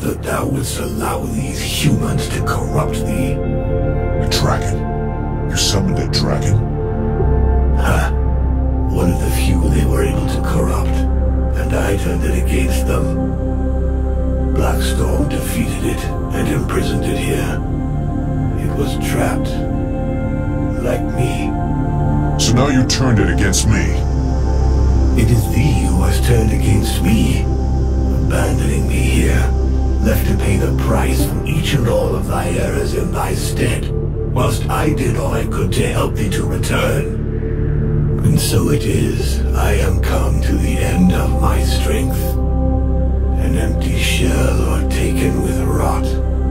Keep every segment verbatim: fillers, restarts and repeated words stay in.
that thou wouldst allow these humans to corrupt thee. A dragon? You summoned a dragon? Huh. One of the few they were able to corrupt, and I turned it against them. Blackstorm defeated it and imprisoned it here. It was trapped. Like me. So now you turned it against me? It is thee who has turned against me, abandoning me here, left to pay the price for each and all of thy errors in thy stead, whilst I did all I could to help thee to return. And so it is, I am come to the end of my strength, an empty shell o'ertaken with rot.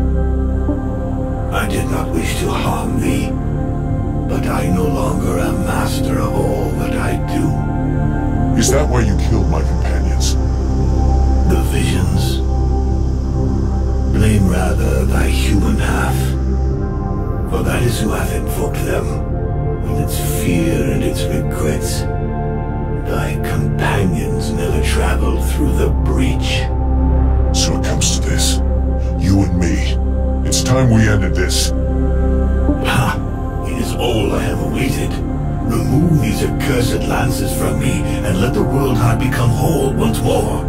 I did not wish to harm thee, but I no longer am master of all that I do. Is that why you killed my companions? The visions? Blame rather thy human half, for that is who hath invoked them, with its fear and its regrets. Thy companions never traveled through the breach. So it comes to this. You and me. It's time we ended this. Ha! It is all I have awaited. Remove these accursed lances from me, and let the world heart become whole once more.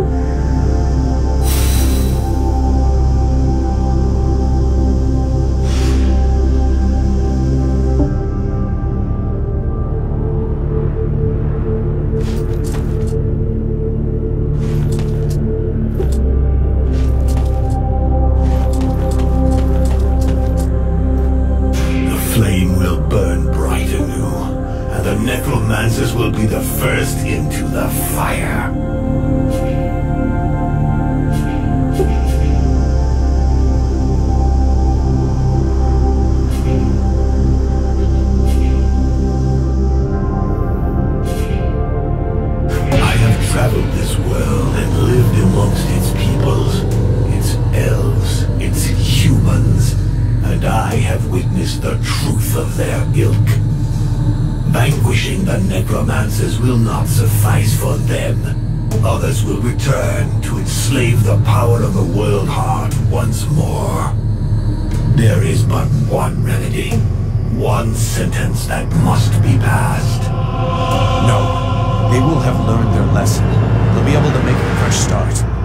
Necromancers will be the first into the fire. I have traveled this world and lived amongst its peoples, its elves, its humans, and I have witnessed the truth of their ilk. Vanquishing the necromancers will not suffice for them. Others will return to enslave the power of the world heart once more. There is but one remedy, one sentence that must be passed. No, they will have learned their lesson. They'll be able to make a fresh start.